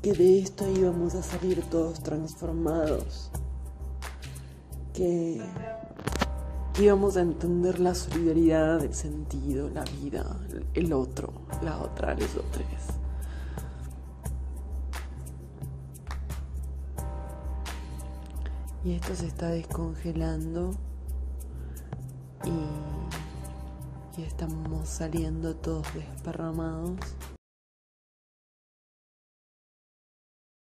que de esto íbamos a salir todos transformados, que íbamos a entender la solidaridad, el sentido, la vida, el otro, la otra, los otros. Y esto se está descongelando y estamos saliendo todos desparramados.